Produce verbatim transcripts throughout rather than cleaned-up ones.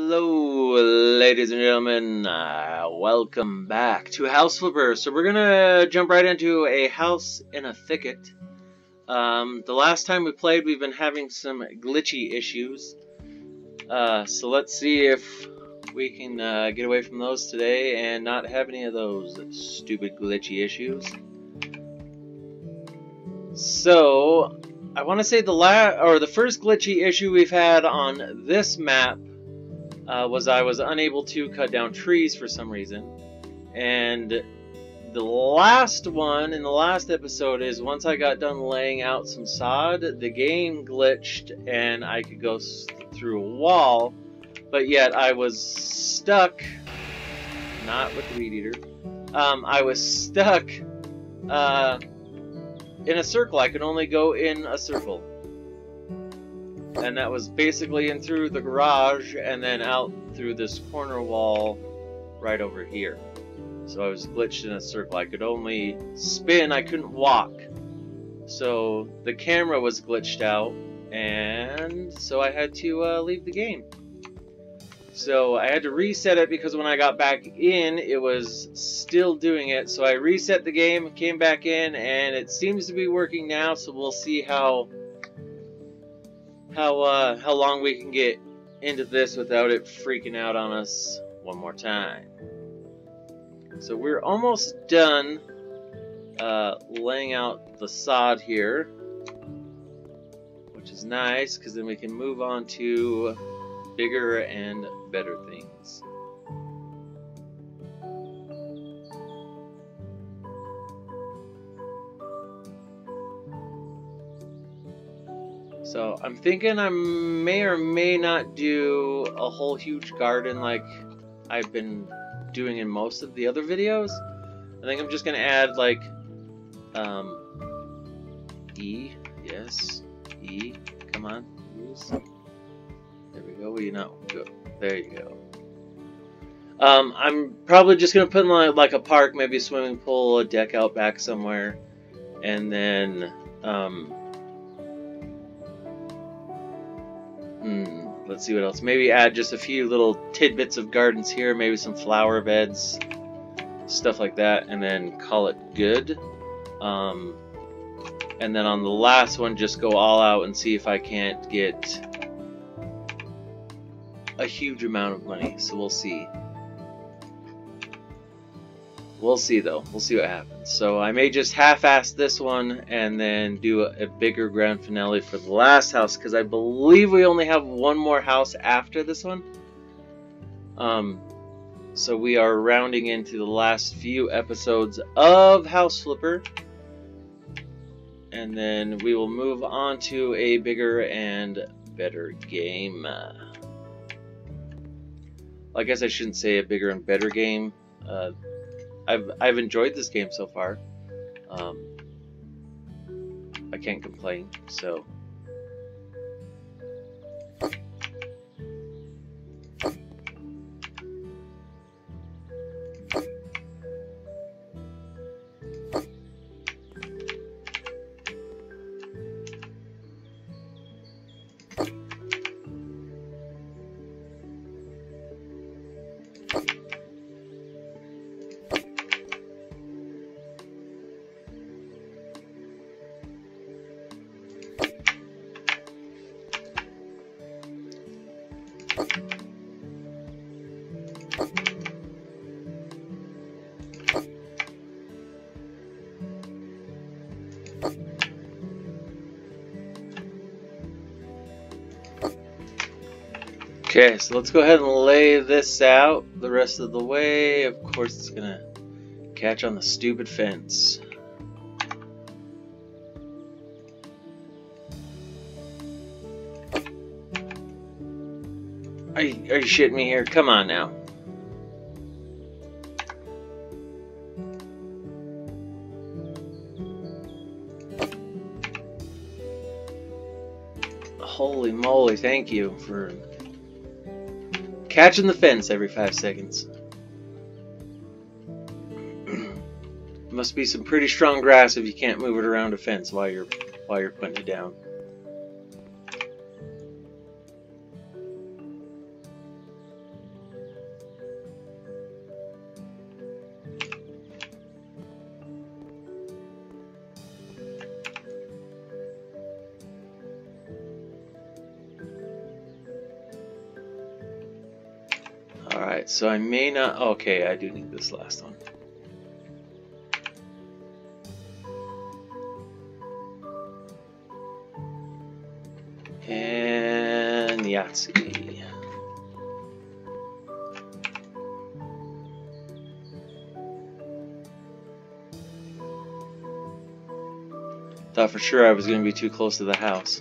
Hello, ladies and gentlemen. Uh, welcome back to House Flipper. So we're gonna jump right into a house in a thicket. Um, the last time we played, we've been having some glitchy issues. Uh, so let's see if we can uh, get away from those today and not have any of those stupid glitchy issues. So I want to say the la or the first glitchy issue we've had on this map uh, was I was unable to cut down trees for some reason, and the last one in the last episode is once I got done laying out some sod, the game glitched and I could go through a wall, but yet I was stuck. Not with the weed eater. Um, I was stuck. Uh, in a circle. I could only go in a circle. And that was basically in through the garage and then out through this corner wall right over here. So I was glitched in a circle. I could only spin, I couldn't walk. So the camera was glitched out, and so I had to uh, leave the game. So I had to reset it because when I got back in, it was still doing it. So I reset the game, came back in, and it seems to be working now. So we'll see how how uh, how long we can get into this without it freaking out on us one more time. So we're almost done uh, laying out the sod here, which is nice because then we can move on to bigger and better things. So I'm thinking I may or may not do a whole huge garden like I've been doing in most of the other videos. I think I'm just gonna add like um, E, yes, E, come on, use. There we go. Will you not go? There you go. Um, I'm probably just gonna put in like, like a park, maybe a swimming pool, a deck out back somewhere, and then um, hmm, let's see what else. Maybe add just a few little tidbits of gardens here, maybe some flower beds, stuff like that, and then call it good. Um, and then on the last one, just go all out and see if I can't get a huge amount of money. So we'll see. We'll see though. We'll see what happens. So I may just half-ass this one and then do a, a bigger grand finale for the last house, because I believe we only have one more house after this one. Um, so we are rounding into the last few episodes of House Flipper, and then we will move on to a bigger and better game. I guess I shouldn't say a bigger and better game. Uh, I've I've enjoyed this game so far. Um, I can't complain. So. Okay, so let's go ahead and lay this out the rest of the way. Of course, it's gonna catch on the stupid fence. Are you, are you shitting me here? Come on now. Holy moly, thank you for catching the fence every five seconds. Must be some pretty strong grass if you can't move it around a fence while you're while you're putting it down. Alright, so I may not... Okay, I do need this last one. And Yahtzee. Thought for sure I was going to be too close to the house.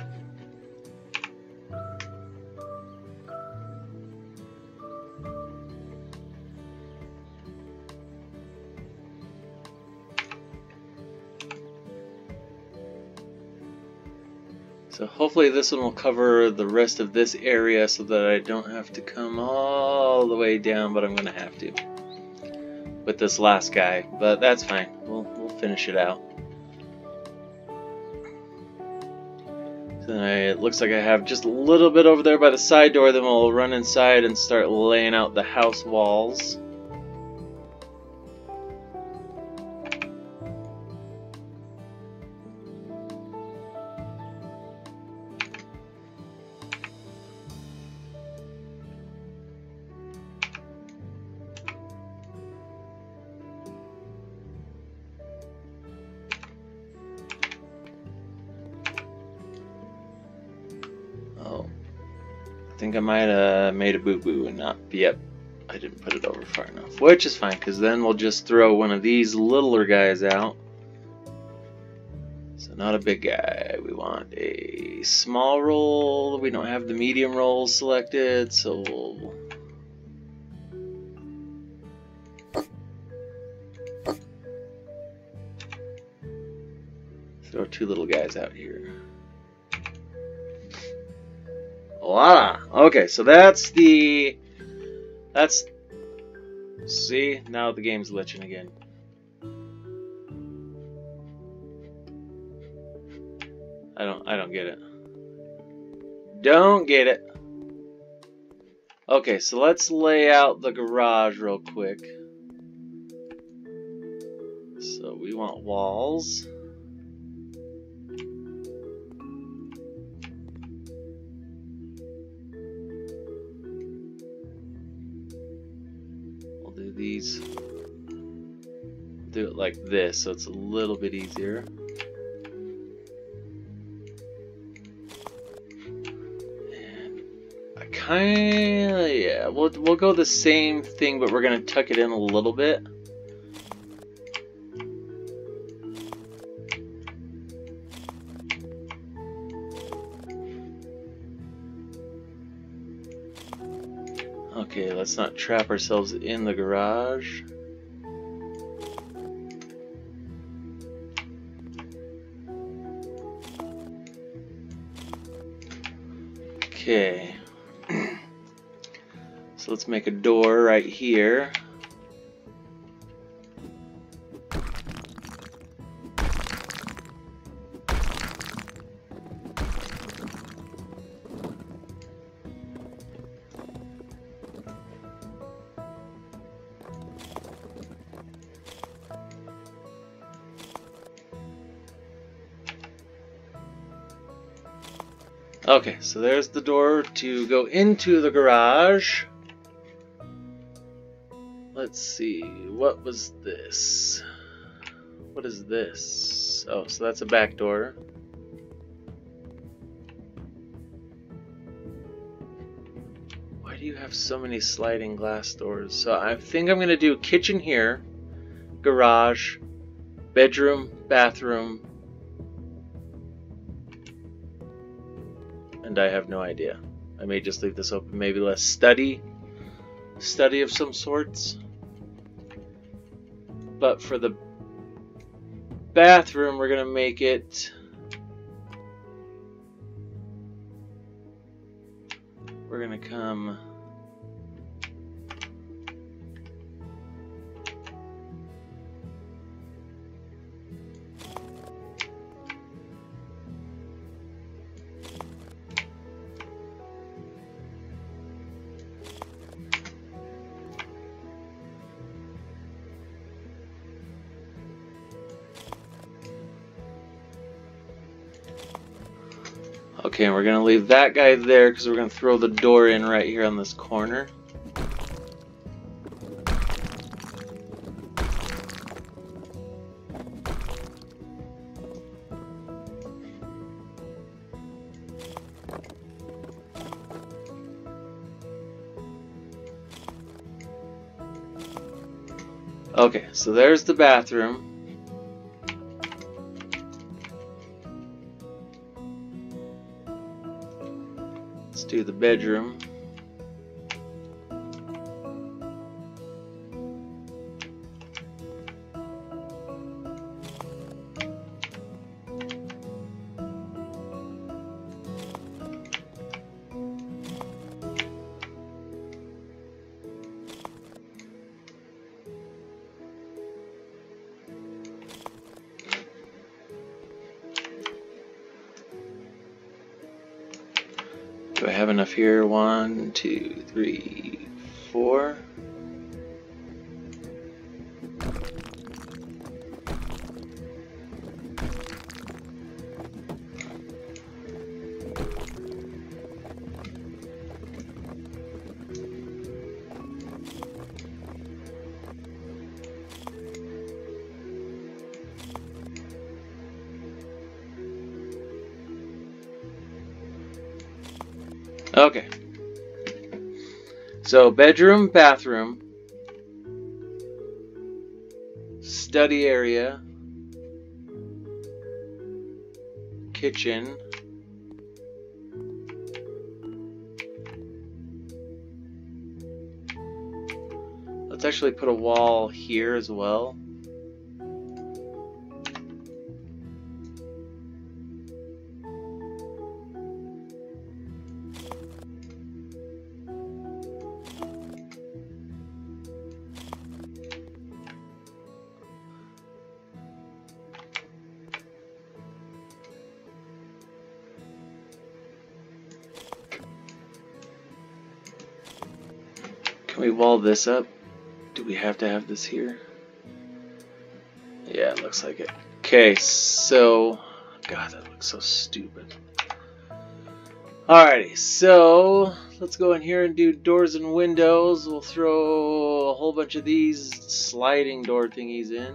So hopefully this one will cover the rest of this area so that I don't have to come all the way down, but I'm going to have to with this last guy. But that's fine. We'll, we'll finish it out. So I, it looks like I have just a little bit over there by the side door, then we'll run inside and start laying out the house walls. I think I might have made a boo-boo and not, yep, I didn't put it over far enough, which is fine, because then we'll just throw one of these littler guys out. So not a big guy, we want a small roll. We don't have the medium roll selected, so we'll throw two little guys out here. Voila! Okay, so that's the... That's... See? Now the game's glitching again. I don't... I don't get it. Don't get it. Okay, so let's lay out the garage real quick. So we want walls. These, do it like this so it's a little bit easier. And I kinda, yeah, we'll, we'll go the same thing, but we're gonna tuck it in a little bit. Okay, let's not trap ourselves in the garage. Okay. So let's make a door right here. Okay, so there's the door to go into the garage. Let's see, what was this? What is this? Oh, so that's a back door. Why do you have so many sliding glass doors? So I think I'm gonna do kitchen here, garage, bedroom, bathroom, and I have no idea. I may just leave this open. Maybe less study, study of some sorts. But for the bathroom, we're gonna make it. We're gonna come. Okay, and we're going to leave that guy there because we're going to throw the door in right here on this corner. Okay, so there's the bathroom. Let's do the bedroom. Do I have enough here? One, two, three, four. Okay. So bedroom, bathroom, study area, kitchen, let's actually put a wall here as well. Can we wall this up? Do we have to have this here? Yeah, it looks like it. Okay, so... God, that looks so stupid. Alrighty, so... let's go in here and do doors and windows. We'll throw a whole bunch of these sliding door thingies in.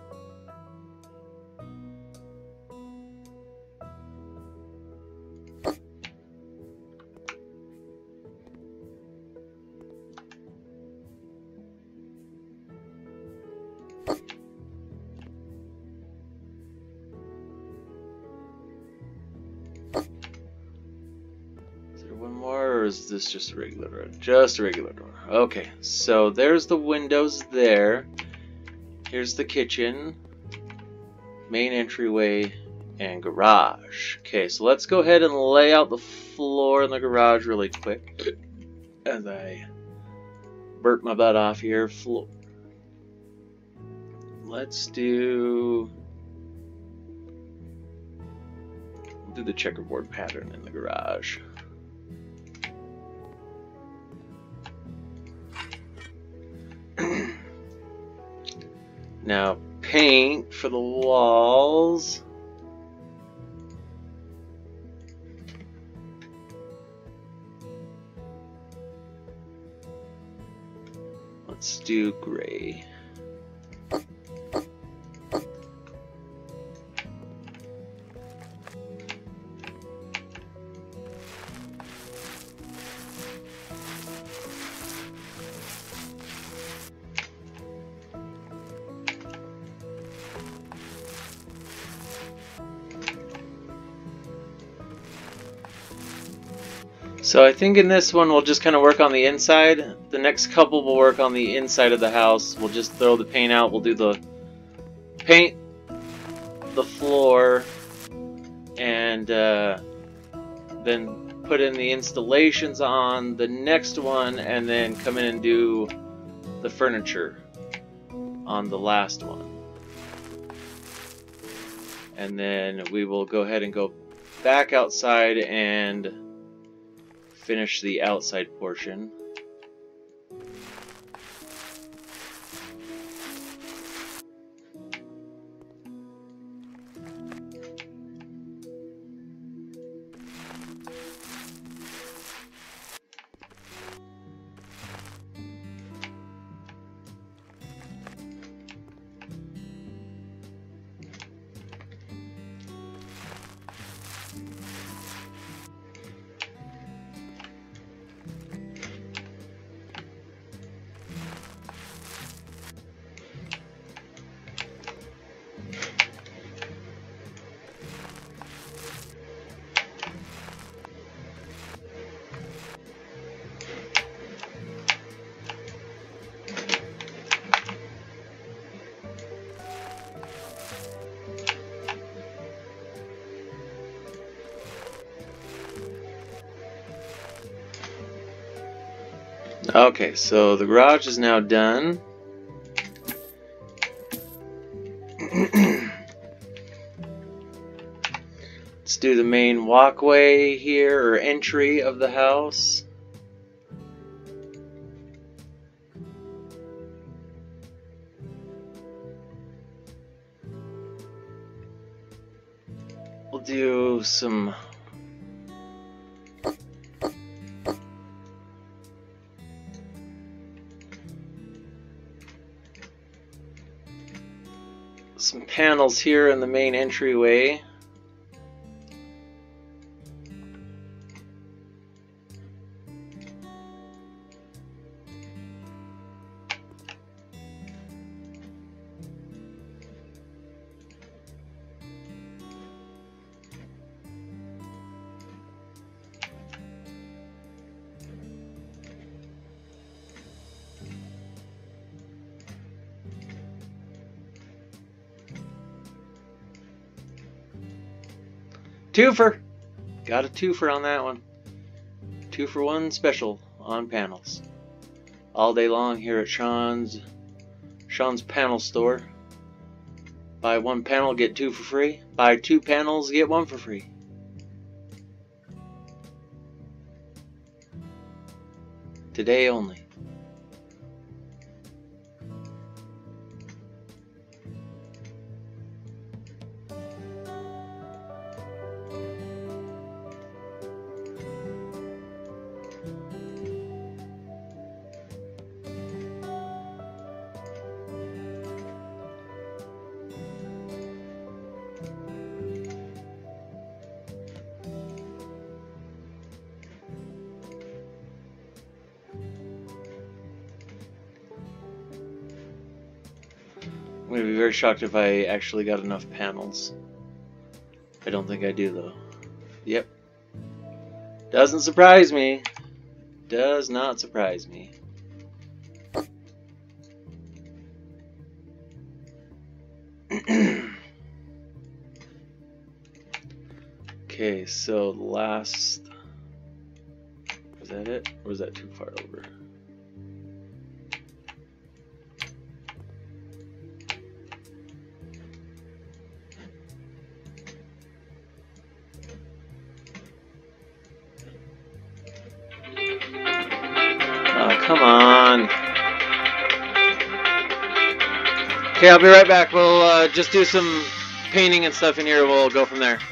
Or is this just a regular door? Just a regular door. Okay, so there's the windows there. Here's the kitchen, main entryway, and garage. Okay, so let's go ahead and lay out the floor in the garage really quick as I burp my butt off here. Floor. Let's do do the checkerboard pattern in the garage. Now paint for the walls. Let's do gray. So I think in this one we'll just kind of work on the inside. The next couple will work on the inside of the house. We'll just throw the paint out. We'll do the paint, the floor, and uh, then put in the installations on the next one, and then come in and do the furniture on the last one. And then we will go ahead and go back outside and finish the outside portion. Okay, so the garage is now done. Let's do the main walkway here, or entry of the house. We'll do some some panels here in the main entryway. Twofer! Got a twofer on that one. Two for one special on panels. All day long here at Sean's Sean's Panel Store. Buy one panel, get two for free. Buy two panels, get one for free. Today only. I'm going to be very shocked if I actually got enough panels. I don't think I do, though. Yep. Doesn't surprise me. Does not surprise me. Okay, so the last... Was that it? Or was that too far over? Come on. Okay, I'll be right back. We'll uh, just do some painting and stuff in here. We'll go from there.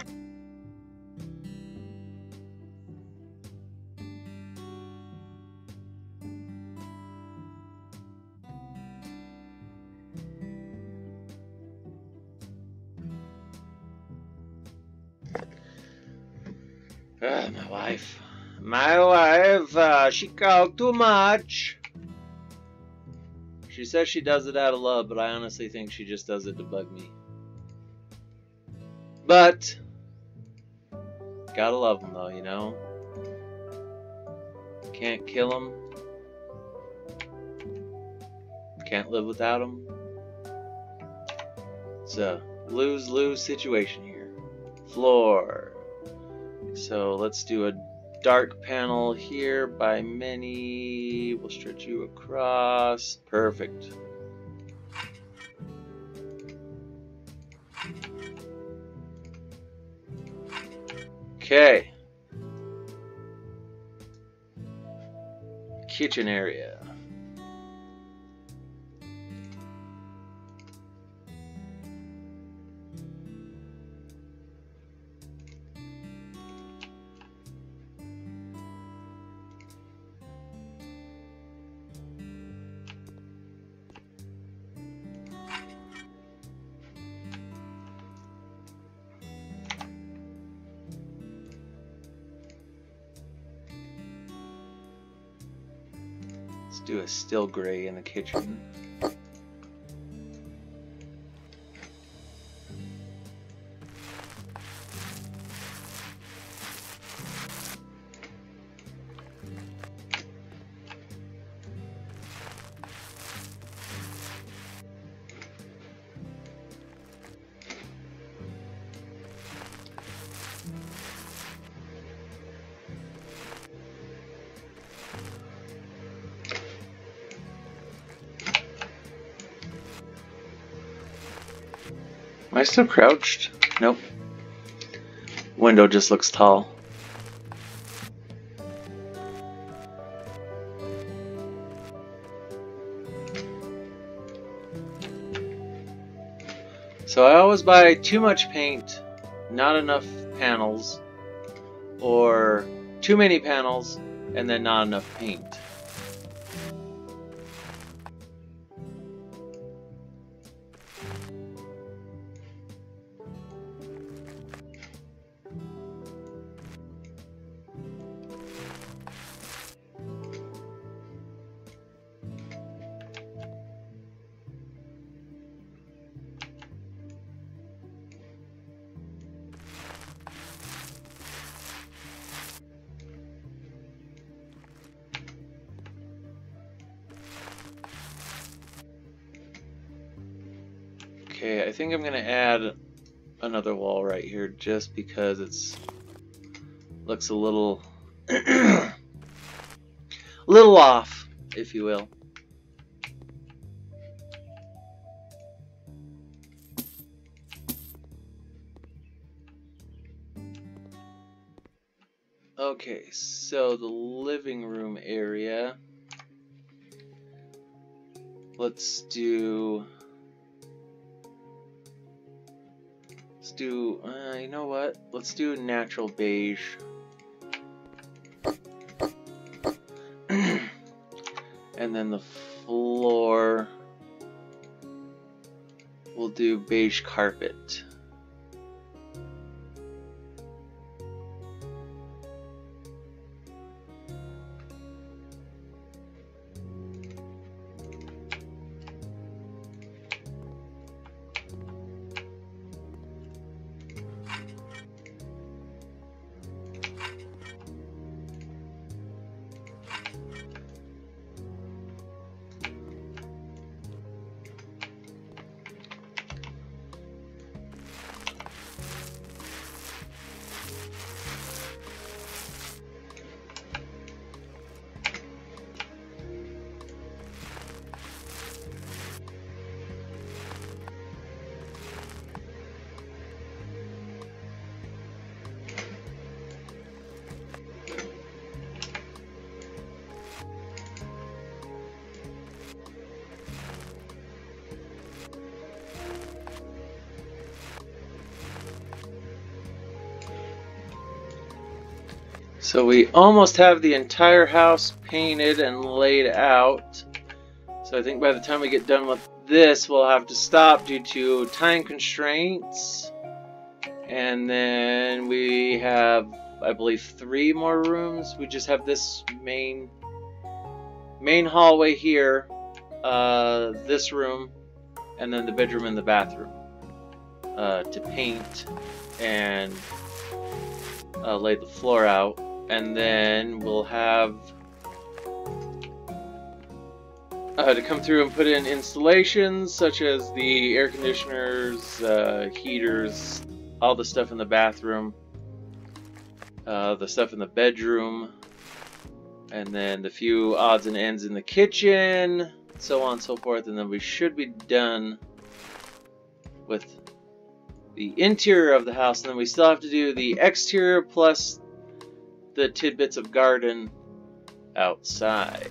Uh, my wife. My wife, uh, she called too much. She says she does it out of love, but I honestly think she just does it to bug me. But, gotta love them though, you know? Can't kill them. Can't live without them. It's a lose-lose situation here. Floor. So let's do a dark panel here by many. We'll stretch you across. Perfect. Okay. Kitchen area. Let's do a still gray in the kitchen. Am I still crouched? Nope. Window just looks tall. So I always buy too much paint, not enough panels, or too many panels, and then not enough paint. Okay, I think I'm gonna add another wall right here just because it's looks a little a little off, if you will. Okay, so the living room area. Let's do Let's do, uh, you know what? Let's do natural beige. And then the floor, we'll do beige carpet. So we almost have the entire house painted and laid out. So I think by the time we get done with this, we'll have to stop due to time constraints. And then we have, I believe, three more rooms. We just have this main main hallway here, uh, this room, and then the bedroom and the bathroom uh, to paint and uh, lay the floor out. And then we'll have uh, to come through and put in installations such as the air conditioners, uh, heaters, all the stuff in the bathroom, uh, the stuff in the bedroom, and then the few odds and ends in the kitchen, so on and so forth. And then we should be done with the interior of the house. And then we still have to do the exterior plus the tidbits of garden outside.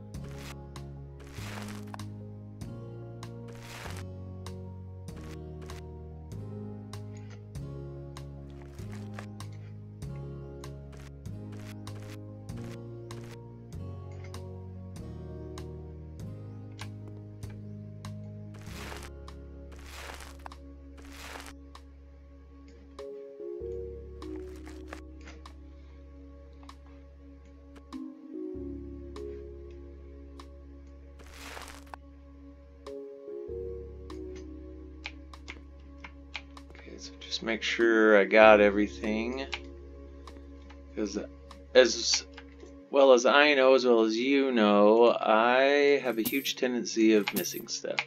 So just make sure I got everything, because as well as I know, as well as you know, I have a huge tendency of missing stuff.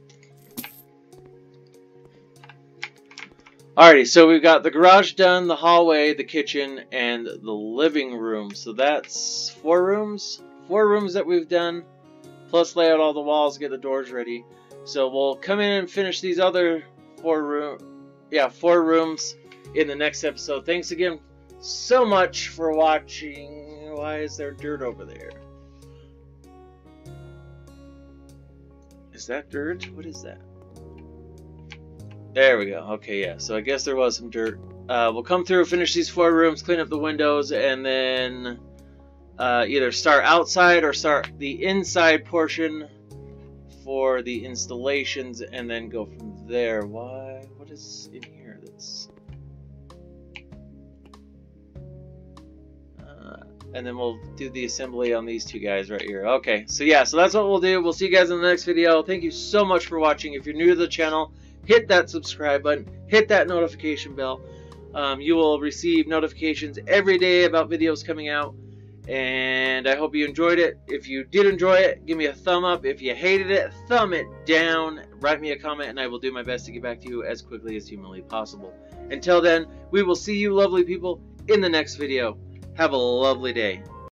Alrighty, so we've got the garage done, the hallway, the kitchen, and the living room. So that's four rooms, four rooms that we've done, plus lay out all the walls, get the doors ready. So we'll come in and finish these other four room, yeah, four rooms in the next episode. Thanks again so much for watching. Why is there dirt over there? Is that dirt? What is that? There we go. Okay, yeah. So I guess there was some dirt. Uh, we'll come through, finish these four rooms, clean up the windows, and then uh, either start outside or start the inside portion for the installations, and then go from there. Why? What is in here that's... Uh, and then we'll do the assembly on these two guys right here. Okay, so yeah, so that's what we'll do. We'll see you guys in the next video. Thank you so much for watching. If you're new to the channel, hit that subscribe button, hit that notification bell. Um, you will receive notifications every day about videos coming out, and I hope you enjoyed it. If you did enjoy it, give me a thumb up. If you hated it, thumb it down. Write me a comment, and I will do my best to get back to you as quickly as humanly possible. Until then, we will see you lovely people in the next video. Have a lovely day.